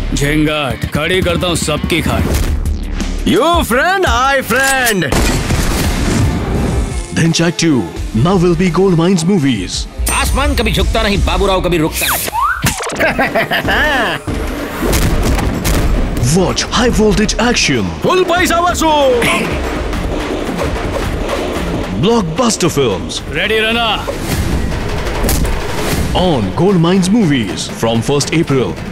झिंगाट खड़ी करता हूँ सबकी खाट। You friend, I friend. Dhenchak 2 now will be Gold Mines movies. आसमान कभी झुकता नहीं, बाबूराव कभी रुकता नहीं। Watch high voltage action, Full paisa vasool. blockbuster films ready रहना। on Gold Mines movies from 1st April.